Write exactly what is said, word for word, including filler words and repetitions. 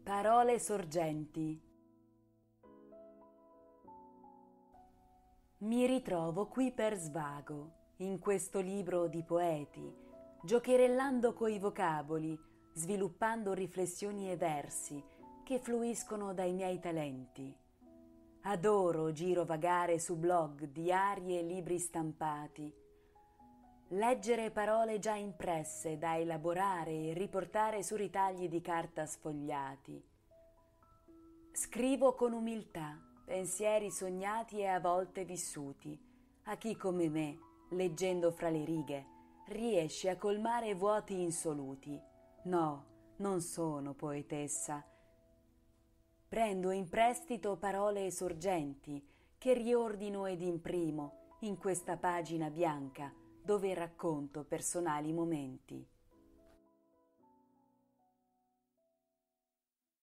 Parole sorgenti. Mi ritrovo qui per svago, in questo libro di poeti, giocherellando coi vocaboli, sviluppando riflessioni e versi che fluiscono dai miei talenti. Adoro girovagare su blog, diari e libri stampati, leggere parole già impresse da elaborare e riportare su ritagli di carta sfogliati. Scrivo con umiltà pensieri sognati e a volte vissuti, a chi come me, leggendo fra le righe, riesce a colmare vuoti insoluti. No, non sono poetessa. Prendo in prestito parole sorgenti che riordino ed imprimo in questa pagina bianca dove racconto personali momenti.